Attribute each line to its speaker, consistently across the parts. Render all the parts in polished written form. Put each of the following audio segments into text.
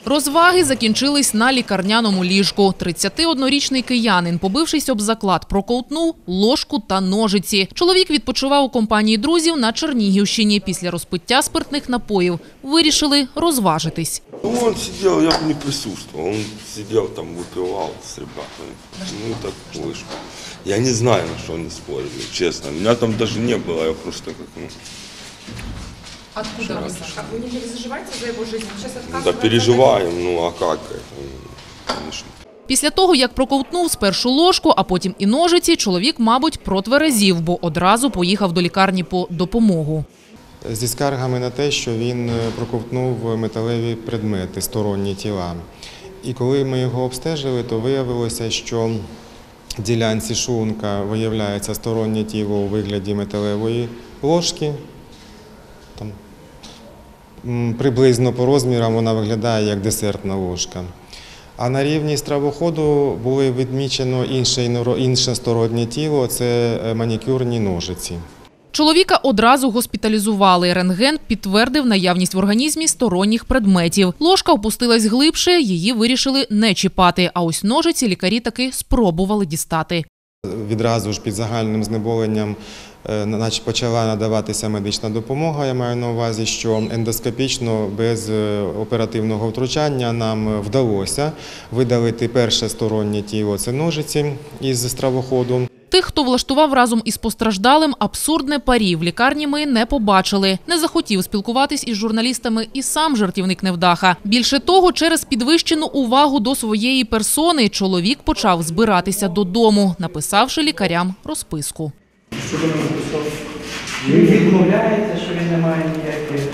Speaker 1: Розваги закінчились на лікарняному ліжку. 31-річний киянин, побившись об заклад, проковтнув ложку та ножиці. Чоловік відпочивав у компанії друзів на Чернігівщині. Після розпиття спиртних напоїв вирішили розважитись.
Speaker 2: Он сидел, я не присутствовал, он сидел там, выпивал с ребятами. Так ложку. Я не знаю, на что они спорили, честно. Меня там даже не было, я просто как,
Speaker 3: Откуда вы? Вы не переживаете за его жизнь? Вы сейчас отказываетесь?
Speaker 2: Да переживаем, а как это, конечно.
Speaker 1: Після того, як проковтнув спершу ложку, а потім і ножиці, чоловік, мабуть, протверезів, бо одразу поїхав до лікарні по допомогу.
Speaker 4: Зі скаргами на те, що він проковтнув металеві предмети, сторонні тіла. І коли ми його обстежили, то виявилося, що в ділянці шлунка виявляється стороннє тіло у вигляді металевої ложки. Там, приблизно по розмірам вона виглядає як десертна ложка. А на рівні стравоходу було відмічено інше стороннє тіло – це манікюрні ножиці.
Speaker 1: Чоловіка одразу госпіталізували. Рентген підтвердив наявність в організмі сторонніх предметів. Ложка опустилась глибше, її вирішили не чіпати. А ось ножиці лікарі таки спробували дістати.
Speaker 4: Відразу ж під загальним знеболенням почала надаватися медична допомога. Я маю на увазі, що ендоскопічно без оперативного втручання нам вдалося видалити перше стороннє тіло – це ножиці із стравоходу.
Speaker 1: Тих, хто влаштував разом із постраждалим абсурдне парі, в лікарні ми не побачили. Не захотів спілкуватись із журналістами і сам жартівник невдаха. Більше того, через підвищену увагу до своєї персони чоловік почав збиратися додому, написавши лікарям розписку.
Speaker 5: Що ви написав? Він відмовляється, що він не має ніяких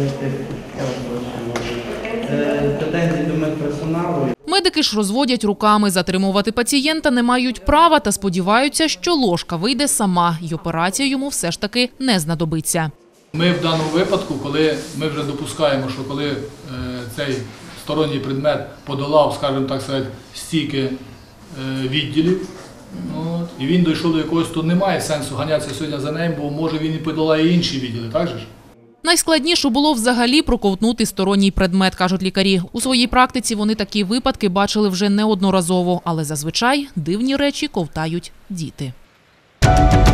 Speaker 5: претензій до медперсоналу.
Speaker 1: Медики ж розводять руками. Затримувати пацієнта не мають права та сподіваються, що ложка вийде сама і операція йому все ж таки не знадобиться.
Speaker 6: Ми в даному випадку, коли ми вже допускаємо, що коли цей сторонній предмет подолав, скажімо так сказати, стільки відділів, і він дійшов до якогось, то немає сенсу ганятися сьогодні за ним, бо може він і подолає інші відділи, так же ж?
Speaker 1: Найскладніше було взагалі проковтнути сторонній предмет, кажуть лікарі. У своїй практиці вони такі випадки бачили вже неодноразово, але зазвичай дивні речі ковтають діти.